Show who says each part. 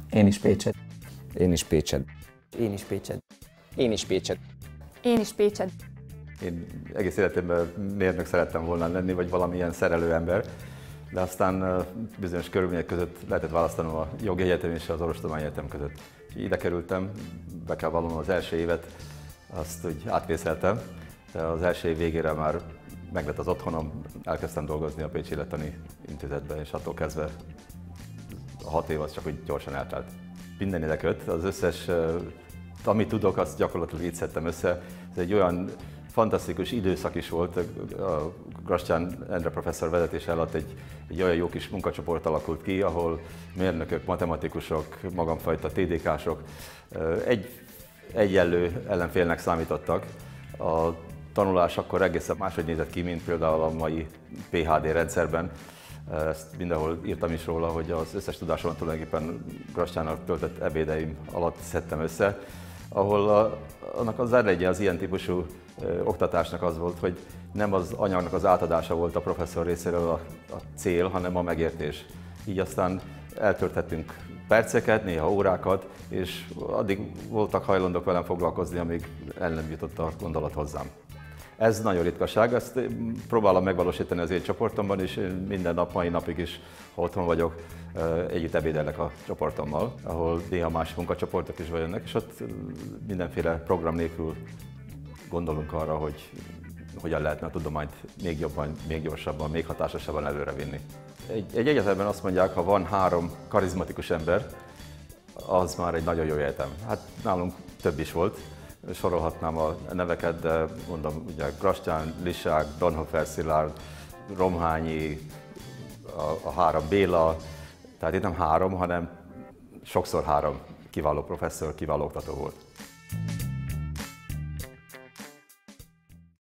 Speaker 1: Én is Pécset.
Speaker 2: Én is Pécset.
Speaker 3: Én is Pécset.
Speaker 4: Én is Pécset.
Speaker 5: Én is Pécset.
Speaker 6: Én egész életemben mérnök szerettem volna lenni, vagy valamilyen szerelő ember, de aztán bizonyos körülmények között lehetett választanom a jogi egyetem és az orvostudományi egyetem között. Ide kerültem, be kell vallanom, az első évet, azt úgy átvészeltem, de az első év végére már meglett az otthonom, elkezdtem dolgozni a Pécsi Élettani Intézetben, és attól kezdve a 6 év az csak úgy gyorsan eltelt. Minden ide köt, az összes, amit tudok, azt gyakorlatilag így szedtem össze. Ez egy olyan fantasztikus időszak is volt, a Grastyán Endre professzor vezetése alatt egy olyan jó kis munkacsoport alakult ki, ahol mérnökök, matematikusok, magamfajta TDK-sok egyenlő ellenfélnek számítottak. A tanulás akkor egészen máshogy nézett ki, mint például a mai PhD rendszerben. Ezt mindenhol írtam is róla, hogy az összes tudásomat tulajdonképpen Grastyánnal töltött ebédeim alatt szedtem össze, ahol annak az eredménye az ilyen típusú oktatásnak az volt, hogy nem az anyagnak az átadása volt a professzor részéről a cél, hanem a megértés. Így aztán eltölthettünk perceket, néha órákat, és addig voltak hajlandók velem foglalkozni, amíg el nem jutott a gondolat hozzám. Ez nagyon ritkaság, ezt próbálom megvalósítani az én csoportomban, és minden nap, mai napig is, ha otthon vagyok, együtt ebédelek a csoportommal, ahol néha más munkacsoportok is jönnek, és ott mindenféle program nélkül gondolunk arra, hogy hogyan lehetne a tudományt még jobban, még gyorsabban, még hatásosabban előrevinni. Egy egyetemben azt mondják, ha van 3 karizmatikus ember, az már egy nagyon jó egyetem. Hát nálunk több is volt. Sorolhatnám a neveket, de mondom, ugye Grastyán, Lisák, Donhofer Szilárd, Romhányi, a 3 Béla, tehát itt nem 3, hanem sokszor 3 kiváló professzor, kiváló oktató volt.